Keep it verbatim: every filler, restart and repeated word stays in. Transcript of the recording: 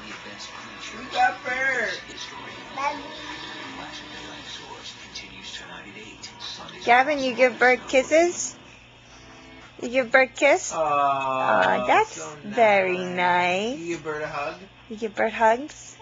We got Bert. Gavin, you give Bert kisses? You give Bert a kiss? Oh, Aw, that's so nice. very nice. You give Bert a hug? You give Bert hugs?